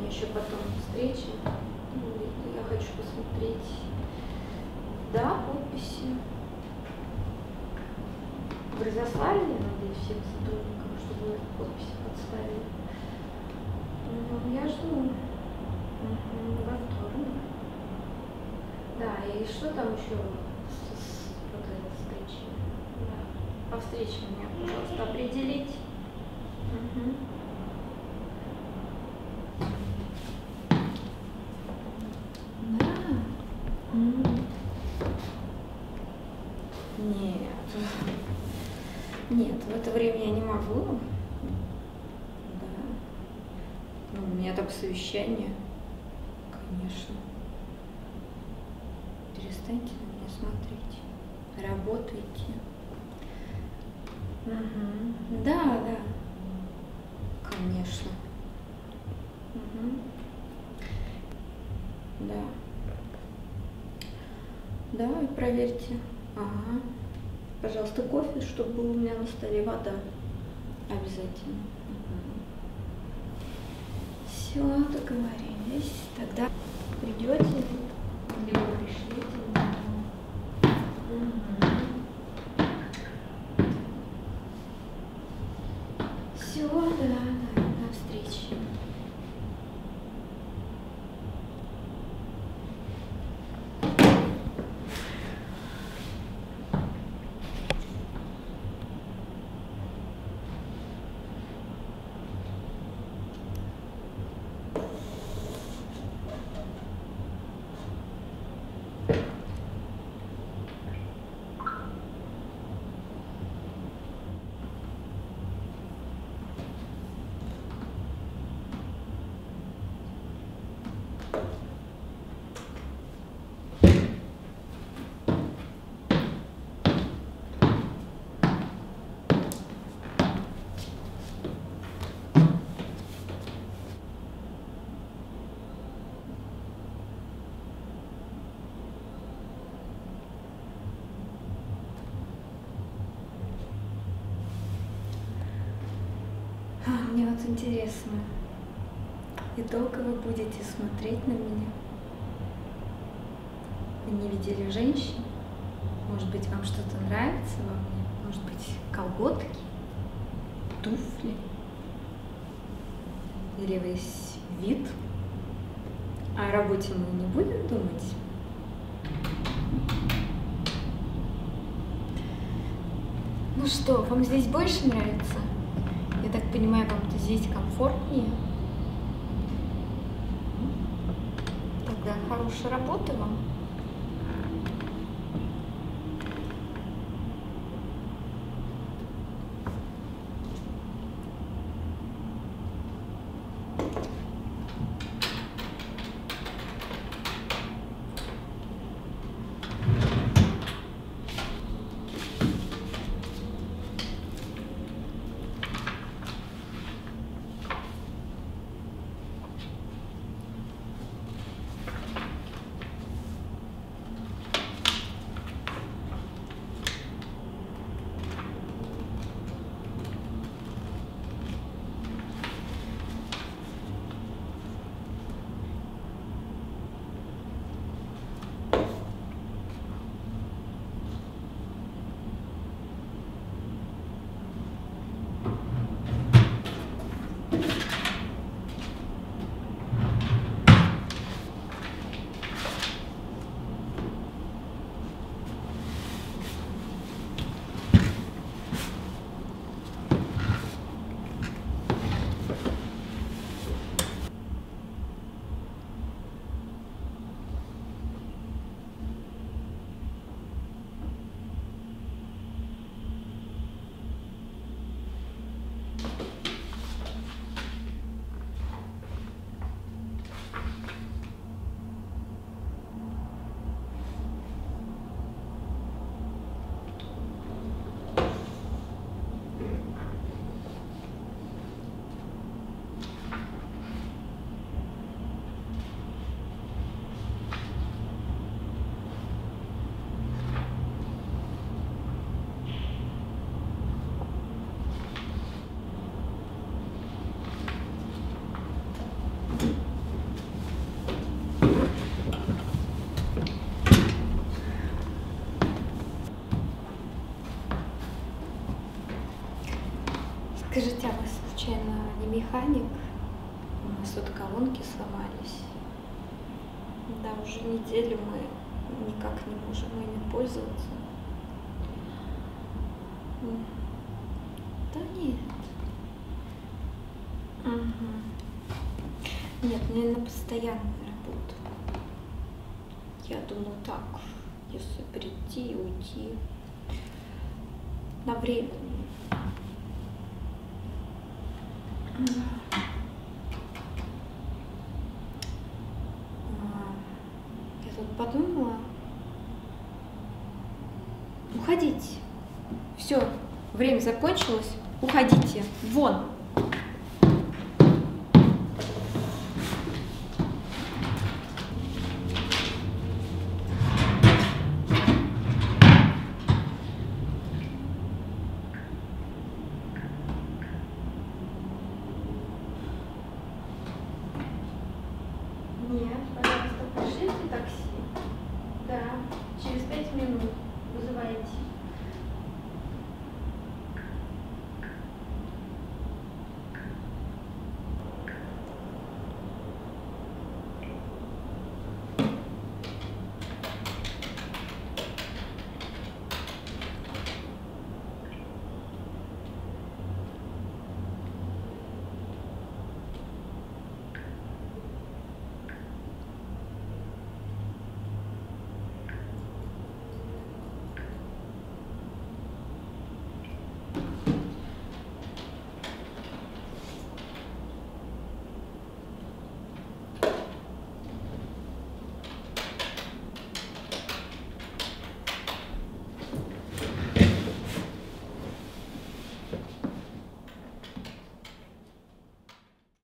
меня еще потом встреча. Я хочу посмотреть, да, подписи. Вы разослали, надеюсь, всем сотрудникам, чтобы подписи подставили. Ну, я жду. Во вторник. Да, и что там еще вот этой встречи? Да. По встрече меня, пожалуйста, определить. Нет, в это время я не могу. Да. Ну, у меня там совещание. Конечно. Перестаньте на меня смотреть. Работайте. Угу. Да, да. Конечно. Угу. Да. Да, и проверьте. Ага. Пожалуйста, кофе, чтобы был у меня на столе, вода. Обязательно. Все, договорились. Тогда придете, либо пришлите. Все, да, на встрече. Мне вот интересно, и долго вы будете смотреть на меня? Вы не видели женщин? Может быть, вам что-то нравится во мне? Может быть, колготки, туфли? Или весь вид? О работе мы не будем думать? Ну что, вам здесь больше нравится? Я так понимаю, вам-то здесь комфортнее? Тогда хорошей работы вам. Скажите, а вы случайно не механик? У нас тут колонки сломались. Да, уже неделю мы никак не можем ими пользоваться. Да нет. Угу. Нет, мне на постоянную работу. Я думаю так, если прийти и уйти на время. Я тут подумала. Уходите. Все, время закончилось. Уходите. Вон.